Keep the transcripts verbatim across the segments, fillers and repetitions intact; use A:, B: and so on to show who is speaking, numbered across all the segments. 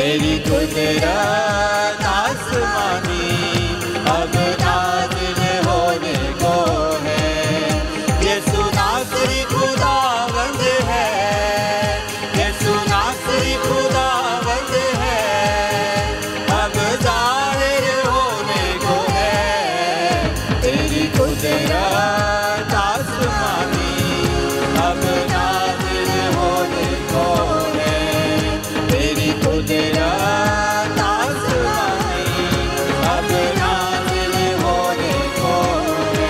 A: तेरी कुदरत आसमानी अब नाज़िल होने को है। यीशु नासरी खुदावंद है, यीशु नासरी खुदावंद है, अब ज़ाहिर होने को है। तेरी कुदरत आसमानी अब नाज़िल होने को है। तेरी कुदरत आसमानी अब नाज़िल होने को है।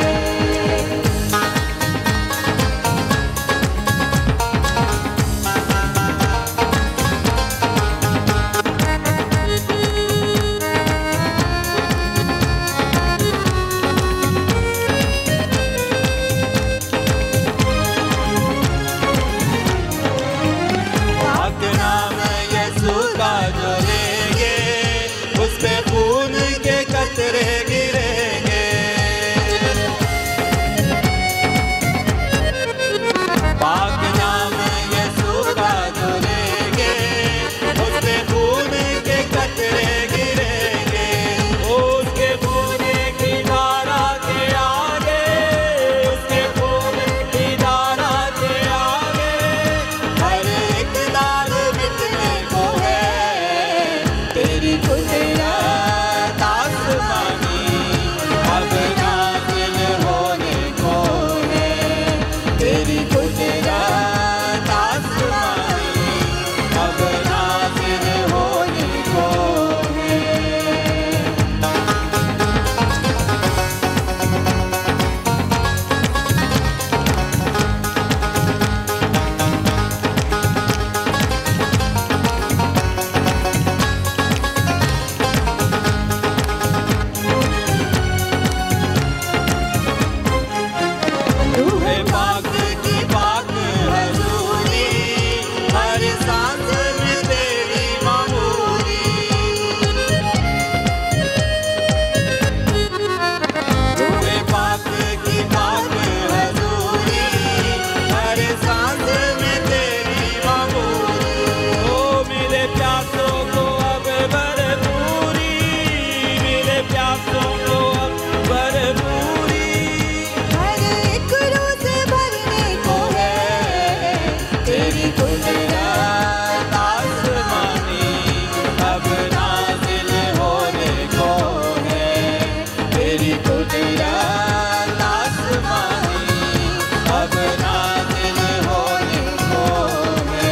A: पाक नाम यीशु का जो लेंगे, उस पे खून के कतरे गिरेंगे। पाक नाम यीशु का जो लेंगे, उस पे खून के कतरे गिरेंगे। उसके खून की धारा के आगे, उसके खून की धारा के आगे हर एक दाग मिटने को है। तेरी कुदरत आसमानी अब नाज़िल होने को है। तेरी कुदरत आसमानी अब नाज़िल होने को है। रूहे पाक की पाक हजूरी, हर सांस में तेरी मामूरी। रूहे पाक की पाक हजूरी, हर सांस में तेरी मामूरी। ओ मेरे प्यासों को अब भरपूरी, मेरे प्यासों को अब भरपूरी हर एक रोज़ भरने को है। तेरी कुदरत आसमानी अब नाज़िल होने को है। तेरी कुदरत आसमानी अब नाज़िल होने को है।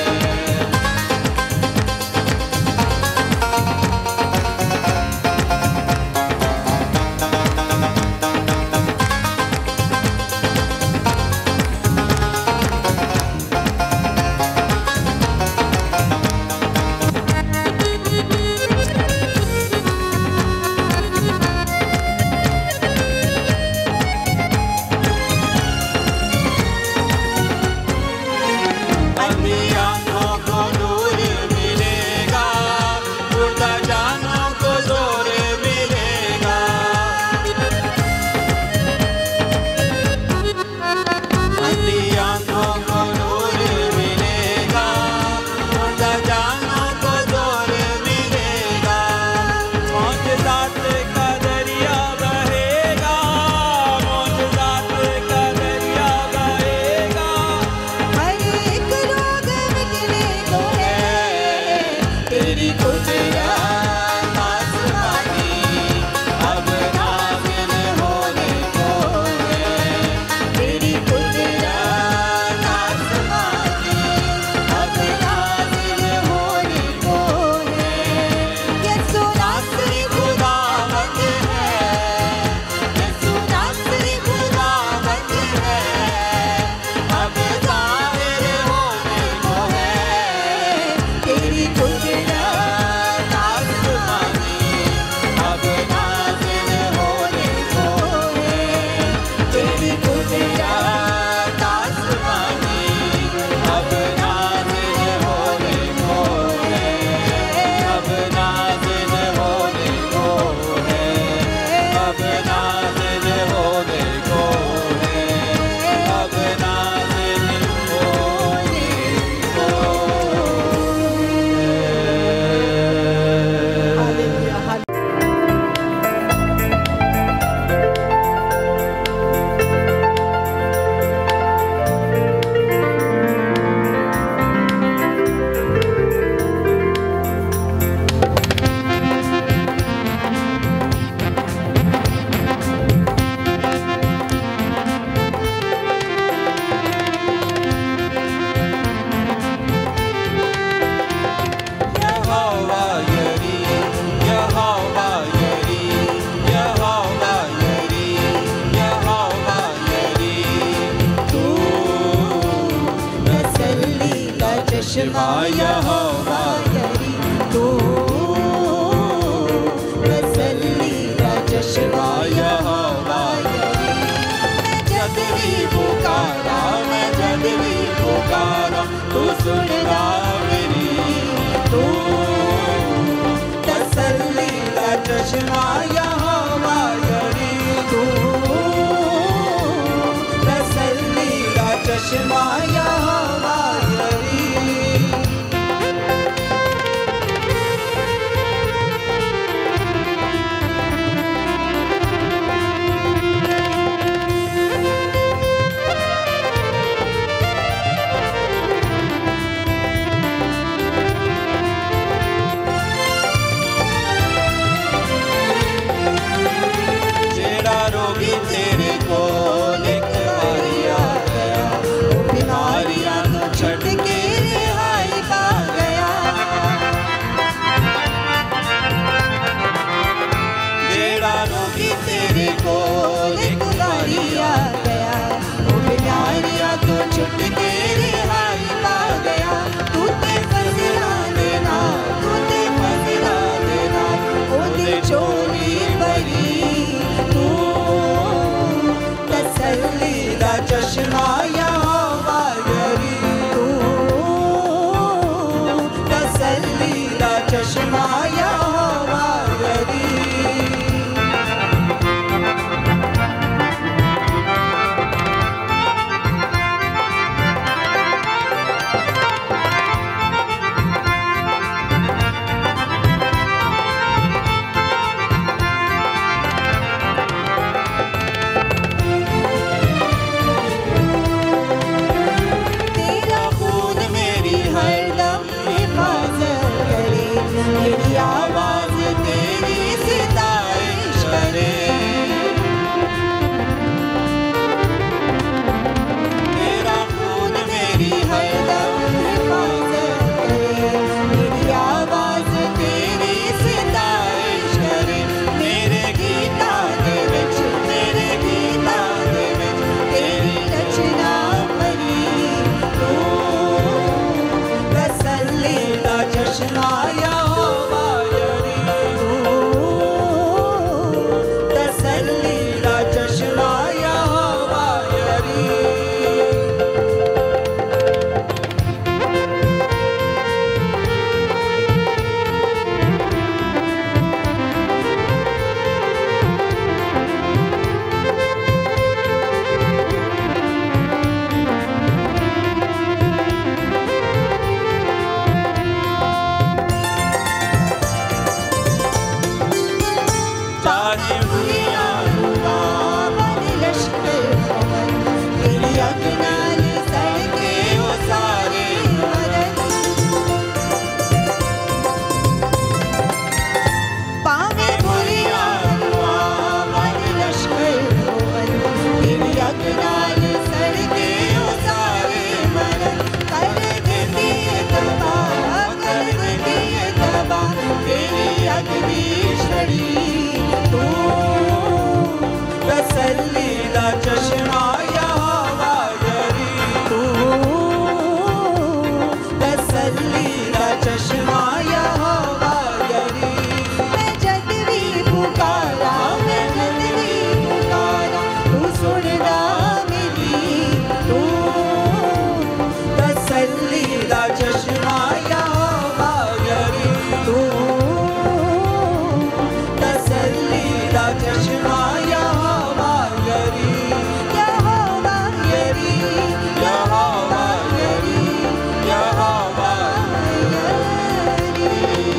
A: अंधी आँखों को नूर मिलेगा, मुर्दा जानों को जोर मिलेगा। अंधी आँखों को नूर मिलेगा, मुर्दा जानों को जोर मिलेगा। मौजज़ात का दरिया बहेगा, मौजज़ात का दरिया बहेगा हर एक रोग मिटने को है। तेरी कुदरत आसमानी अब नाज़िल होने को है। तेरी कुदरत आसमानी अब नाज़िल होने को है। यीशु नासरी खुदावंद है, यीशु नासरी खुदावंद है, अब ज़ाहिर होने को है। तेरी कुदरत यहोवा यरी, यहोवा यरी, यहोवा यरी, यहोवा यरी। तू
B: तसल्ली का चश्मा यहोवा यरी, तू तसल्ली का चश्मा यहोवा यरी। मैं जब भी पुकारा, मैं जब भी पुकारा, तू सुनना मेरी, तू तसल्ली का चश्मा यहोवा यरी, तू तसल्ली का चश्मा यहोवा यरी।
A: जेड़ा रोगी तेरे कोल एक बारी आ गया, बीमारियां तो छट के रिहाई पा गया। जेड़ा रोगी तेरे कोल एक बारी आ गया, बीमारियां तो छट के रिहाई पा गया। तू ते फजला देना, तू ते फजला देना, ओदे चोरी भरी। तू तसल्ली दा चश्मा यहोवा यरी, तू तसल्ली दा चश्मा यहोवा यरी। तेरा खून मेरी हरदम हिफाजत करे, मेरी आवाज तेरी सिताइश करे। तेरा खून मेरी हरदम हिफाजत करे, मेरी आवाज तेरी सिताइश करे। मेरे गीतां दे विच, मेरे गीतां दे विच तेरी रचना भरी। तू तसल्ली दा चश्मा यहोवा यरी, तू तसल्ली दा चश्मा यहोवा यरी। चाहे दुनिया रुकावट लश्कर पवन, तेरी अगनाली सड़के वो सारे मरन। पावे दुनिया रुकावट लश्कर पवन, तेरी अगनाली सड़के वो सारे मरन। कर देती है तबाह, कर देती है तबाह तेरी अग्नि छड़ी। तू तसल्ली दा चश्मा यहोवा यरी, तू तसल्ली दा चश्मा यहोवा यरी। मैं जब भी पुकारा, मैं जब भी पुकारा, तू सुनना मेरी, तू तसल्ली दा चश्मा यहोवा यरी, तू तसल्ली दा चश्मा यहोवा यरी, यहोवा यरी, यहोवा यरी, यहोवा यरी।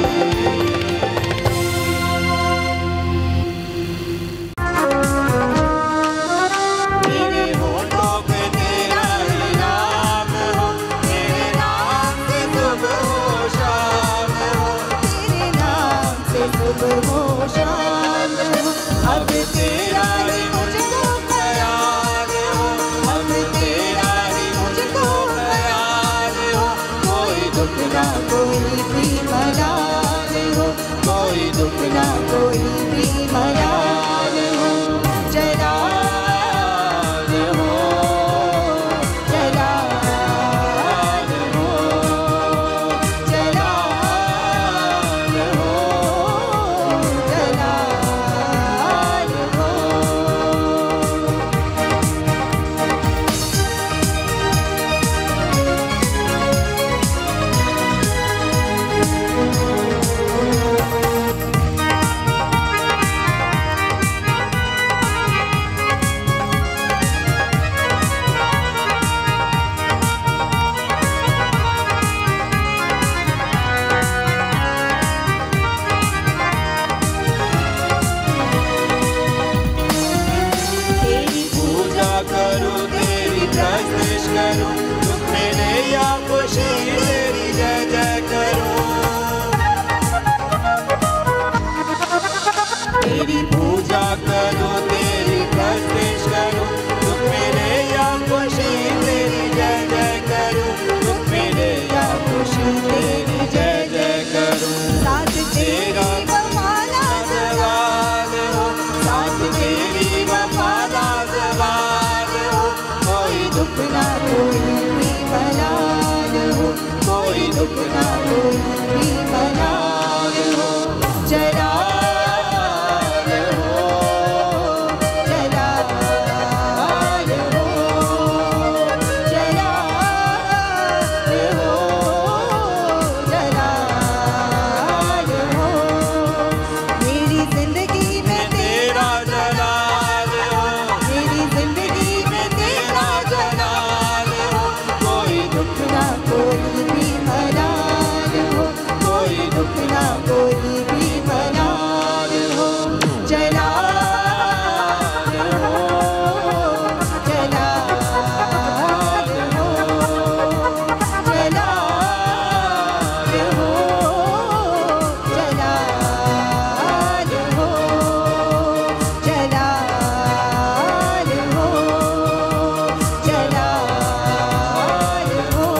A: मेरे होठों पे तेरा ही नाम हो, तेरे नाम से सुबह हो शाम हो, तेरे नाम से सुबह हो शाम हो। अब तेरा ही मुझको ख्याल हो, अब तेरा ही मुझको ख्याल हो। कोई दुख ना कोई भी भला कोई भी मलाल हो, जलाल हो, जलाल हो, जलाल हो, जलाल हो, जलाल हो, जलाल हो।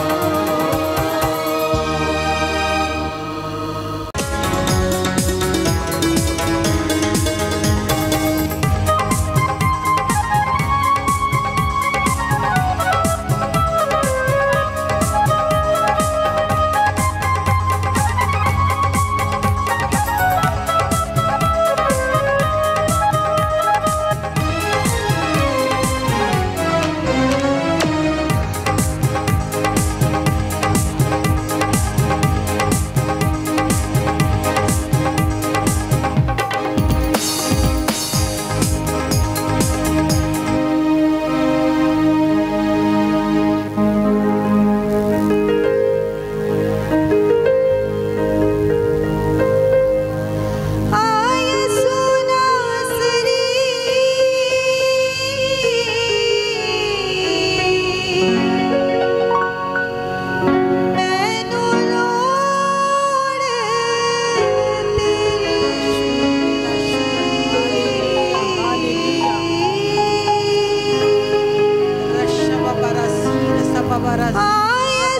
A: आये सुनासरी मैनू लोड़ आये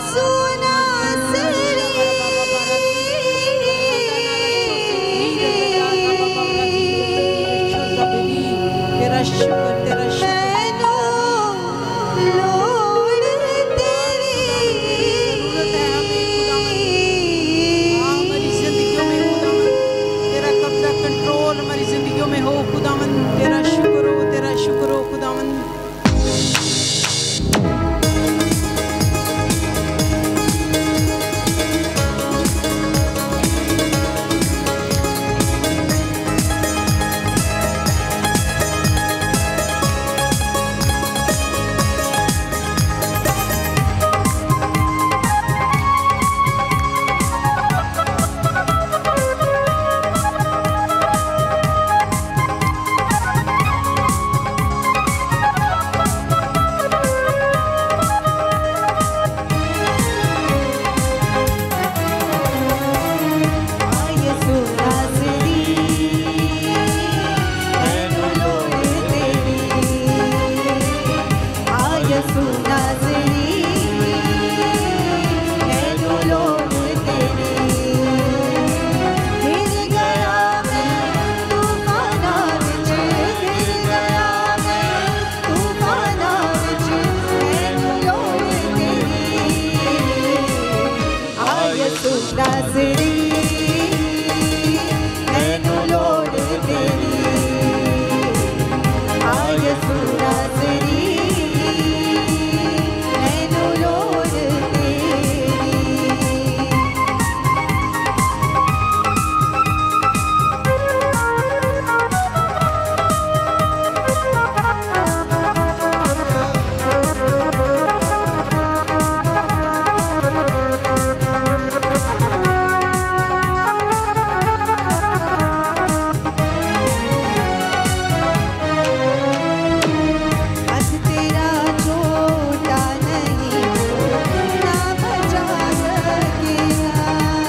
C: तेरा शुक्र तेरा शुक्र
A: मैनू लोड़ तेरी
C: जरूरत है हमें खुदावन। हाँ, हमारी जिंदगियों में खुदावन तेरा कब्जा कंट्रोल हमारी जिंदगियों में हो खुदावन। तेरा शुक्र हो तेरा शुक्र हो खुदावन।
A: आये सुनासरी मैनू लोड़ तेरी, आये सुनासरी मैनू लोड़ तेरी। गिर गया मैं तूफाना विच, गिर गया मैं तूफाना विच, मैनू लोड़ तेरी। आये सुनासरी मैनू लोड़ तेरी, आये सुनासरी मैनू लोड़ तेरी। हाथ तेरा छोटा नहीं ना बचा सकेगा,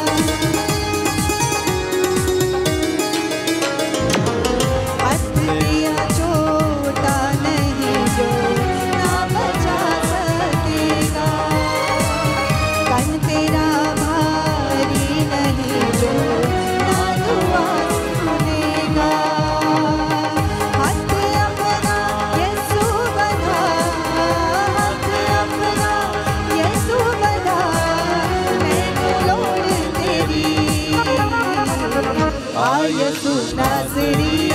A: हाथ तेरा छोटा नहीं जो ना बचा सकेगा, कान तेरा भारी नहीं जो ना दुआ सुनेगा। हाथ अपना यीशु बना, हाथ अपना यीशु बना, मैनू लोड़ तेरी। आये सुनासरी